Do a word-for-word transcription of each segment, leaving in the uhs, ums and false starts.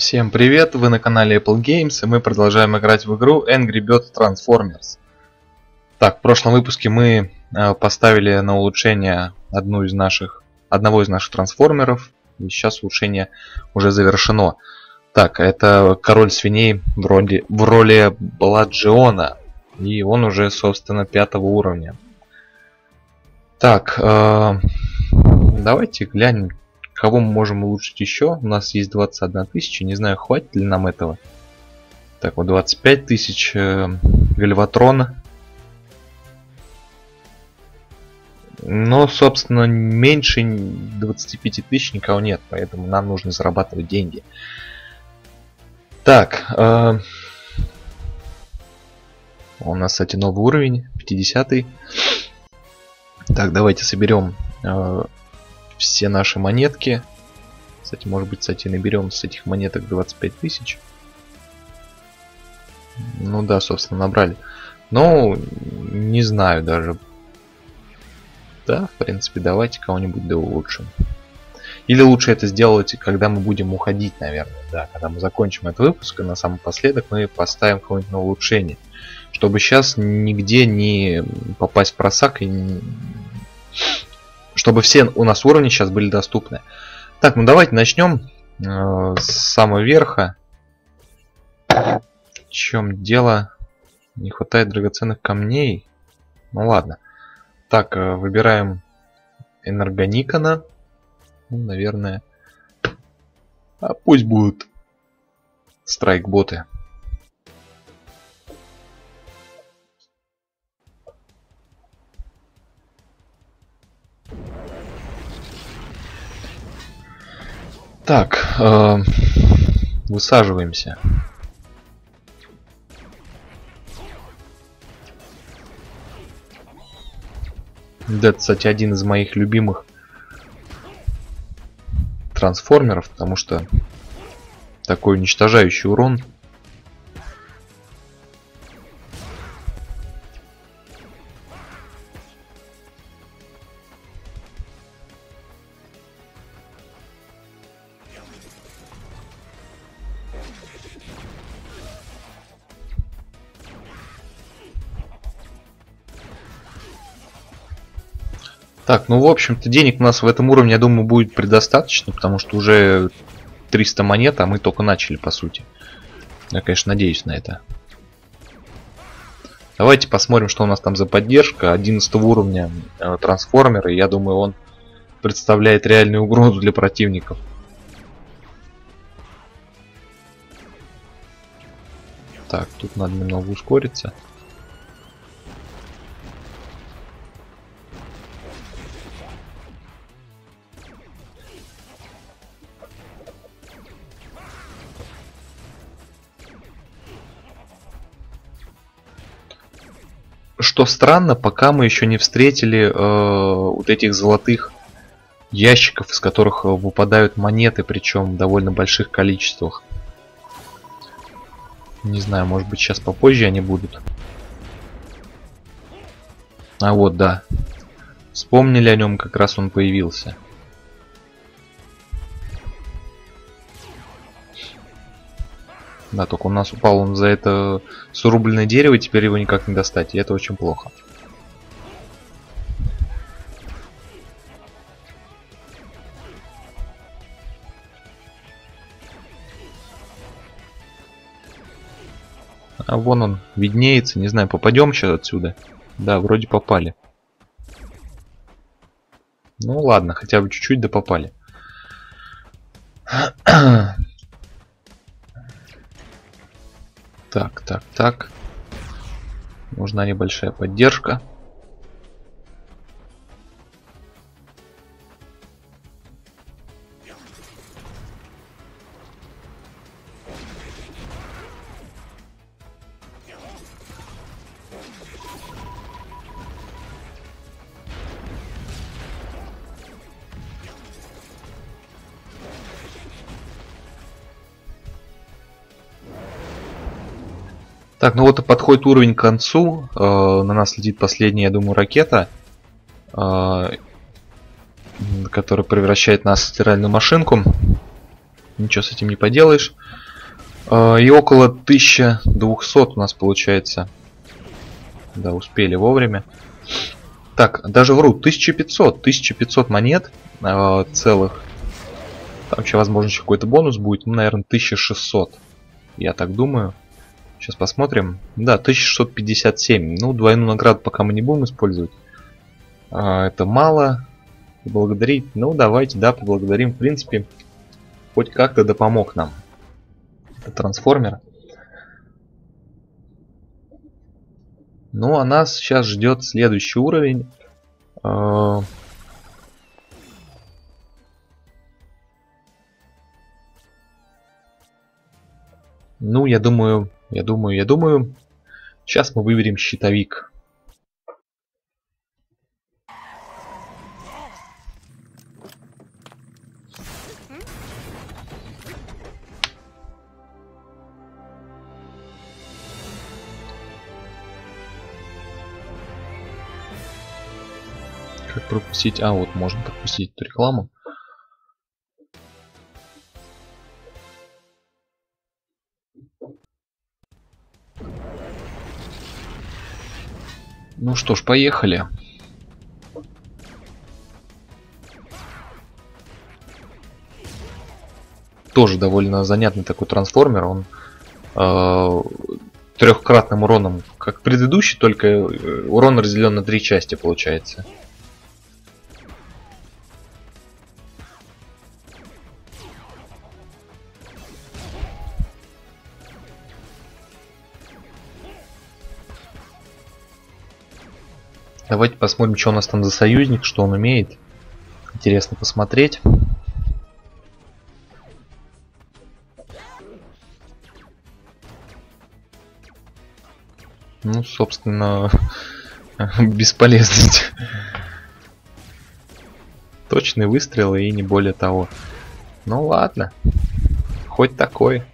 Всем привет, вы на канале Apple Games, и мы продолжаем играть в игру Angry Birds Transformers. Так, в прошлом выпуске мы э, поставили на улучшение одну из наших, одного из наших трансформеров, и сейчас улучшение уже завершено. Так, это король свиней в роли, в роли Бладжиона, и он уже, собственно, пятого уровня. Так, э, давайте глянем, кого мы можем улучшить еще. У нас есть двадцать одна тысяча. Не знаю, хватит ли нам этого. Так, вот двадцать пять тысяч. Э, Гальватрон. Но, собственно, меньше двадцати пяти тысяч никого нет. Поэтому нам нужно зарабатывать деньги. Так. Э, у нас, кстати, новый уровень. пятидесятый. Так, давайте соберем... Э, все наши монетки. Кстати, может быть, кстати, наберем с этих монеток двадцать пять тысяч. Ну да, собственно, набрали. Но не знаю даже. Да, в принципе, давайте кого-нибудь да улучшим. Или лучше это сделать, когда мы будем уходить, наверное. Да, когда мы закончим этот выпуск, и на самый последок мы поставим кого-нибудь на улучшение. Чтобы сейчас нигде не попасть в просак и не... Чтобы все у нас уровни сейчас были доступны. Так, ну давайте начнем э, с самого верха. В чем дело? Не хватает драгоценных камней. Ну ладно. Так, э, выбираем Энергоникона. Ну, наверное. А пусть будут страйкботы. Так, э, высаживаемся. Это, кстати, один из моих любимых трансформеров, потому что такой уничтожающий урон. Так, ну в общем-то денег у нас в этом уровне, я думаю, будет предостаточно, потому что уже триста монет, а мы только начали, по сути. Я, конечно, надеюсь на это. Давайте посмотрим, что у нас там за поддержка. одиннадцатого уровня э, трансформеры, я думаю, он представляет реальную угрозу для противников. Так, тут надо немного ускориться. Что странно, пока мы еще не встретили э, вот этих золотых ящиков, из которых выпадают монеты, причем в довольно больших количествах. Не знаю, может быть, сейчас попозже они будут. А вот, да. Вспомнили о нем, как раз он появился. Да, только у нас упал он за это срубленное дерево, теперь его никак не достать, и это очень плохо. А вон он виднеется, не знаю, попадем сейчас отсюда. Да, вроде попали. Ну ладно, хотя бы чуть-чуть да попали. Так, так, так. Нужна небольшая поддержка. Так, ну вот и подходит уровень к концу. Э, на нас летит последняя, я думаю, ракета. Э, который превращает нас в стиральную машинку. ничего с этим не поделаешь. И около тысячи двухсот у нас получается. Да, успели вовремя. Так, даже вру, тысяча пятьсот. тысяча пятьсот монет э, целых. Там вообще, возможно, еще какой-то бонус будет. Ну, наверное, тысяча шестьсот. Я так думаю. Сейчас посмотрим. Да, тысяча шестьсот пятьдесят семь. Ну, двойную награду пока мы не будем использовать. Э, это мало. Благодарить. Ну, давайте, да, поблагодарим. В принципе, хоть как-то да помог нам. Это трансформер. Ну, а нас сейчас ждет следующий уровень. Ну, я думаю, я думаю, я думаю, сейчас мы выберем щитовик. Как пропустить? А, вот можно пропустить эту рекламу. Ну что ж, поехали. Тоже довольно занятный такой трансформер. Он э, трехкратным уроном, как предыдущий, только урон разделен на три части получается. Давайте посмотрим, что у нас там за союзник, что он умеет. Интересно посмотреть. Ну, собственно, бесполезность. Точные выстрелы и не более того. Ну ладно, хоть такой.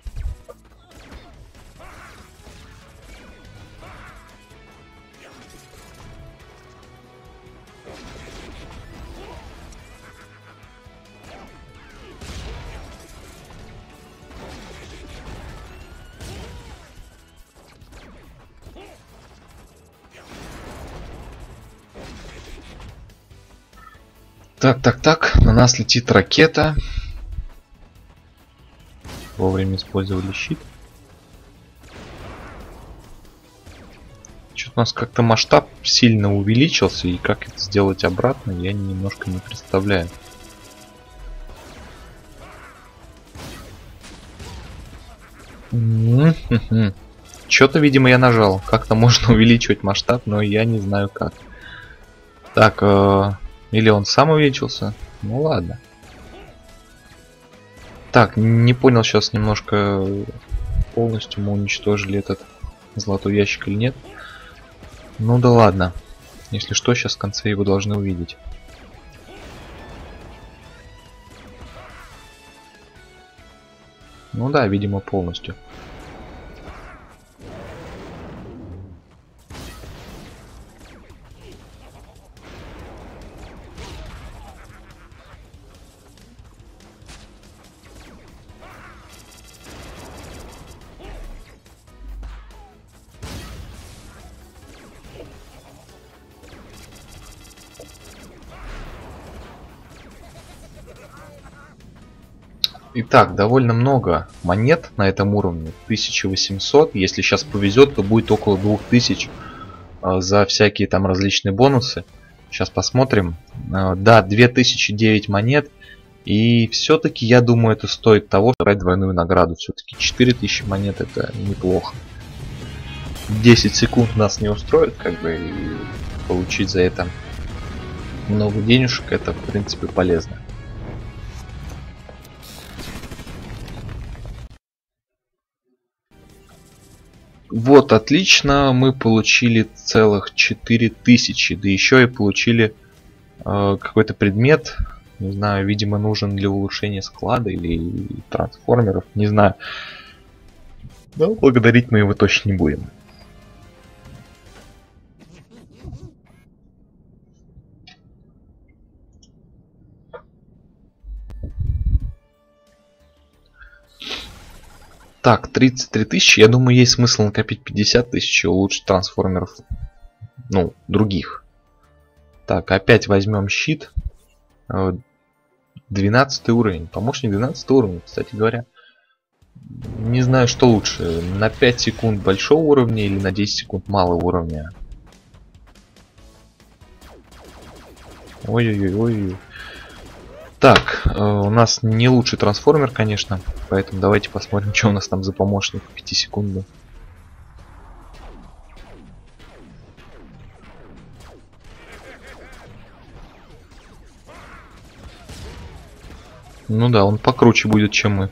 Так, так, так, на нас летит ракета. Вовремя использовали щит. Что-то у нас как-то масштаб сильно увеличился, и как это сделать обратно, я немножко не представляю. Что-то, видимо, я нажал. Как-то можно увеличивать масштаб, но я не знаю как. Так, э или он сам увеличился? Ну ладно. Так, не понял сейчас немножко, полностью мы уничтожили этот золотой ящик или нет. Ну да ладно. Если что, сейчас в конце его должны увидеть. Ну да, видимо, полностью. Итак, довольно много монет на этом уровне. тысяча восемьсот. Если сейчас повезет, то будет около двух тысяч э, за всякие там различные бонусы. Сейчас посмотрим. Э, да, две тысячи девять монет. И все-таки, я думаю, это стоит того, чтобы брать двойную награду. Все-таки четыре тысячи монет — это неплохо. десять секунд нас не устроит, как бы, и получить за это много денежек, это, в принципе, полезно. Вот, отлично, мы получили целых четыре тысячи, да еще и получили э, какой-то предмет, не знаю, видимо, нужен для улучшения склада или трансформеров, не знаю. Но благодарить мы его точно не будем. Так, тридцать три тысячи. Я думаю, есть смысл накопить пятьдесят тысяч и улучшить трансформеров. Ну, других. Так, опять возьмем щит. двенадцатый уровень. Помощник двенадцатый уровень, кстати говоря. Не знаю, что лучше. На пять секунд большого уровня или на десять секунд малого уровня. Ой-ой-ой. Так, э, у нас не лучший трансформер, конечно. Поэтому давайте посмотрим, что у нас там за помощник пяти секунд. Ну да, он покруче будет, чем мы.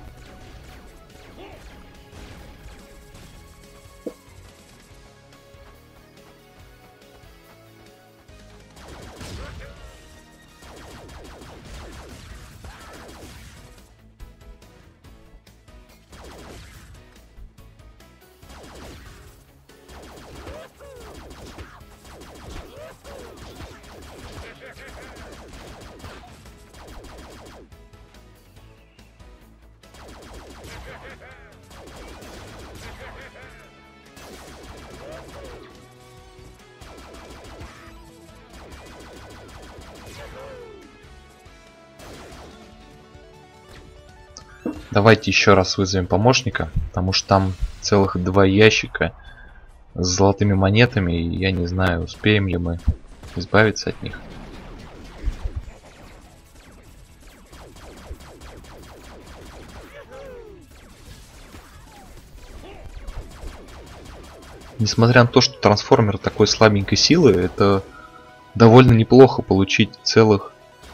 Давайте еще раз вызовем помощника, потому что там целых два ящика с золотыми монетами, и я не знаю, успеем ли мы избавиться от них. Несмотря на то, что трансформер такой слабенькой силы, это довольно неплохо получить целых...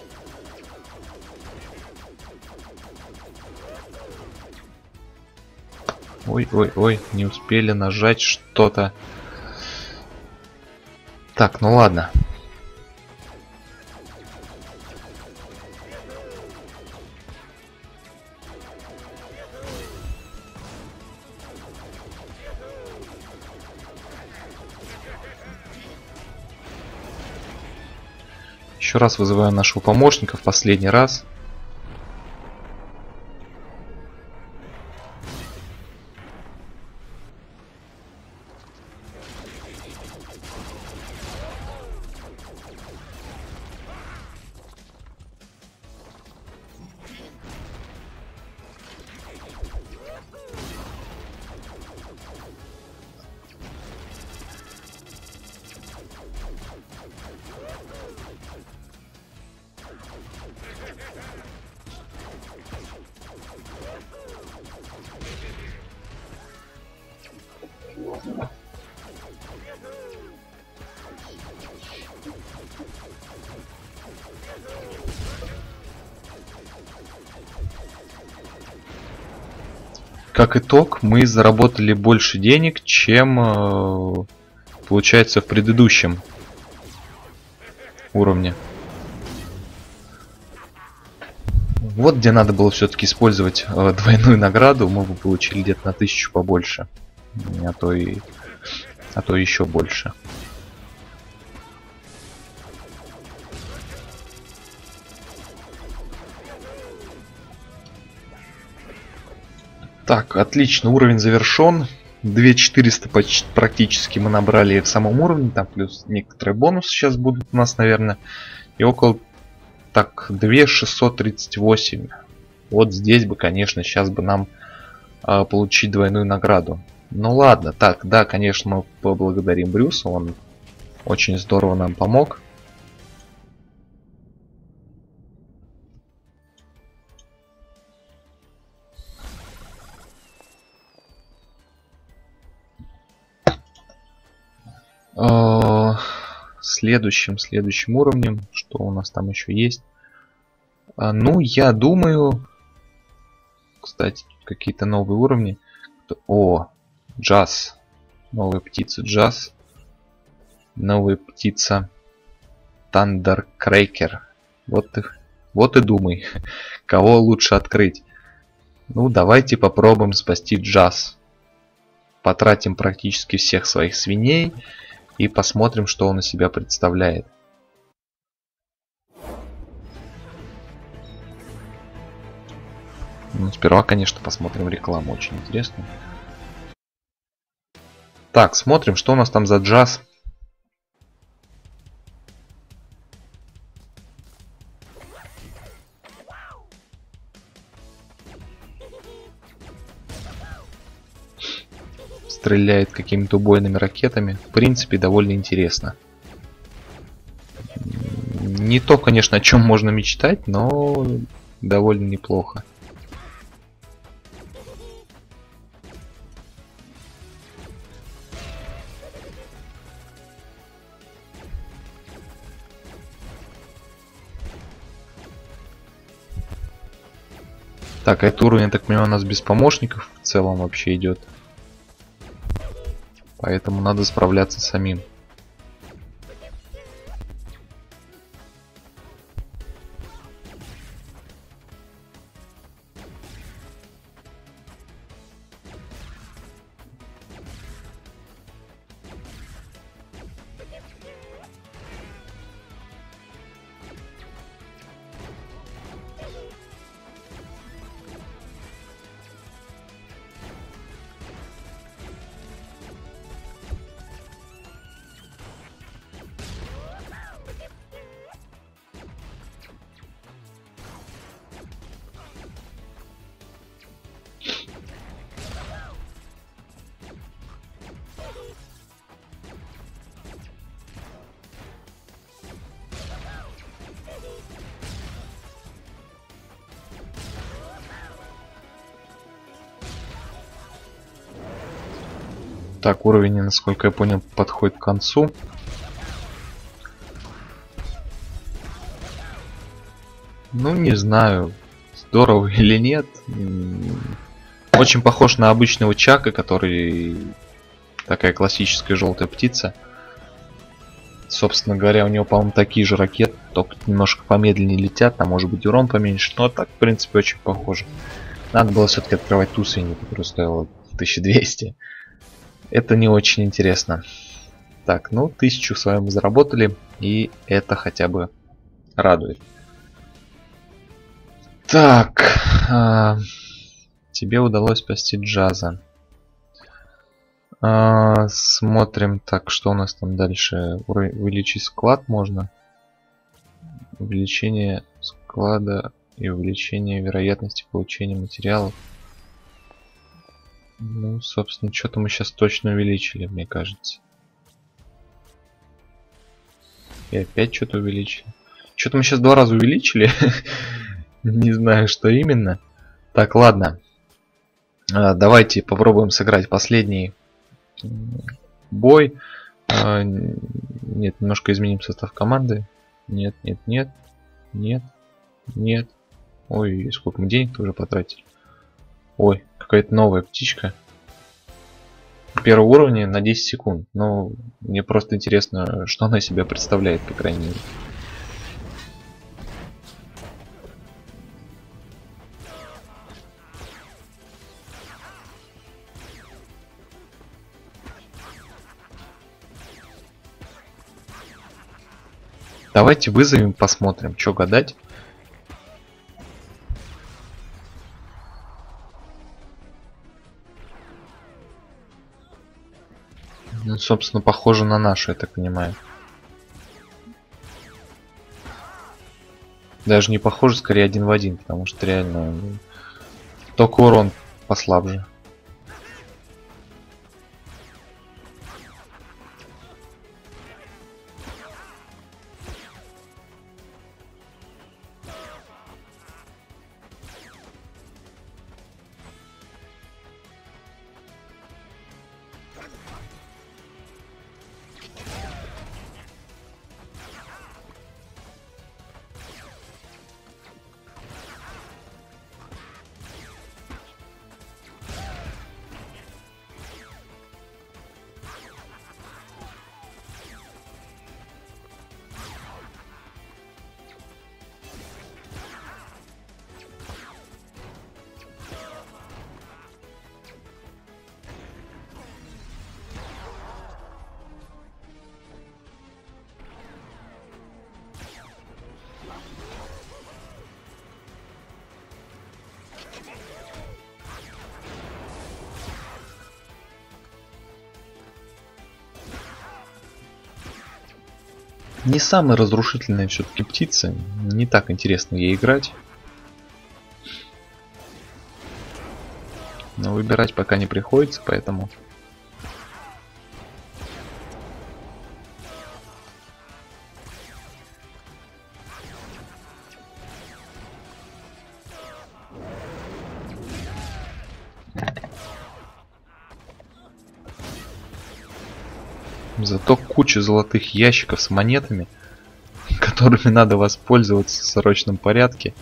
Ой-ой-ой, не успели нажать что-то. Так, ну ладно. Еще раз вызываю нашего помощника в последний раз. Как итог, мы заработали больше денег, чем э, получается в предыдущем уровне. Вот где надо было все-таки использовать э, двойную награду, мы бы получили где-то на тысячу побольше, а то и, а то еще больше. Так, отлично, уровень завершен. две тысячи четыреста почти, практически мы набрали в самом уровне, там плюс некоторые бонусы сейчас будут у нас, наверное. И около, так, две тысячи шестьсот тридцать восемь. Вот здесь бы, конечно, сейчас бы нам э, получить двойную награду. Ну ладно, так, да, конечно, мы поблагодарим Брюса, он очень здорово нам помог. Следующим, следующим уровнем, что у нас там еще есть? А, ну, я думаю, кстати, какие-то новые уровни. О, джаз, новая птица джаз, новая птица Тандеркрекер. Вот и, вот и думай, кого лучше открыть. Ну, давайте попробуем спасти джаз. Потратим практически всех своих свиней. И посмотрим, что он из себя представляет. Ну, сперва, конечно, посмотрим рекламу, очень интересно. Так, смотрим, что у нас там за джаз. Стреляет какими-то убойными ракетами. В принципе, довольно интересно. Не то, конечно, о чем можно мечтать, но довольно неплохо. Так, этот уровень, я так понимаю, у нас без помощников в целом вообще идет. Поэтому надо справляться самим. Так, уровень, насколько я понял, подходит к концу. Ну, не знаю, здорово или нет. Очень похож на обычного Чака, который такая классическая желтая птица. Собственно говоря, у него, по-моему, такие же ракеты, только немножко помедленнее летят, там может быть урон поменьше, но так, в принципе, очень похоже. Надо было все-таки открывать ту свинью, которая стоила тысяча двести. Это не очень интересно. Так, ну, тысячу с вами заработали, и это хотя бы радует. Так, а, тебе удалось спасти Джаза. А, смотрим, так, что у нас там дальше. Увеличить склад можно. Увеличение склада и увеличение вероятности получения материалов. Ну, собственно, что-то мы сейчас точно увеличили, мне кажется. И опять что-то увеличили. Что-то мы сейчас два раза увеличили. Не знаю, что именно. Так, ладно. Давайте попробуем сыграть последний бой. Нет, немножко изменим состав команды. Нет, нет, нет. Нет, нет. Ой, сколько мы денег-то уже потратили. Ой, какая-то новая птичка. Первого уровня на десять секунд. Ну, мне просто интересно, что она себя представляет, по крайней мере. Давайте вызовем, посмотрим, что гадать. Ну, собственно, похоже на нашу, я так понимаю. Даже не похоже, скорее один в один, потому что реально ну, только урон послабже. Не самая разрушительная все-таки птица. Не так интересно ей играть. Но выбирать пока не приходится, поэтому... Зато куча золотых ящиков с монетами, которыми надо воспользоваться в срочном порядке.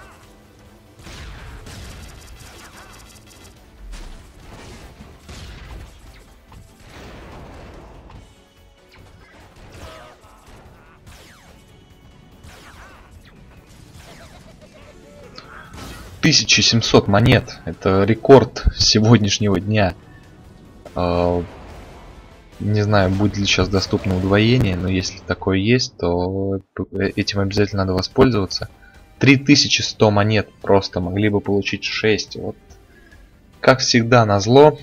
тысяча семьсот монет. Это рекорд сегодняшнего дня. Не знаю, будет ли сейчас доступно удвоение, но если такое есть, то этим обязательно надо воспользоваться. три тысячи сто монет просто, могли бы получить шесть. Вот. Как всегда, назло,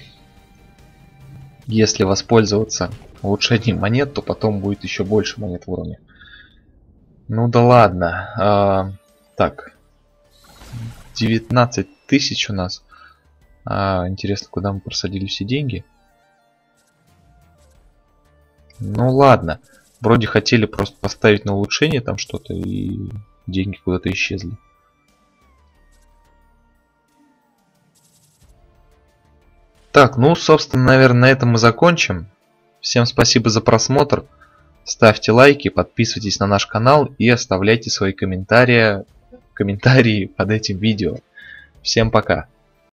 если воспользоваться улучшением монет, то потом будет еще больше монет в уровне. Ну да ладно. А, так. девятнадцать тысяч у нас. А, интересно, куда мы просадили все деньги? Ну ладно. Вроде хотели просто поставить на улучшение там что-то, и деньги куда-то исчезли. Так, ну, собственно, наверное, на этом мы закончим. Всем спасибо за просмотр. Ставьте лайки, подписывайтесь на наш канал и оставляйте свои комментарии, комментарии под этим видео. Всем пока.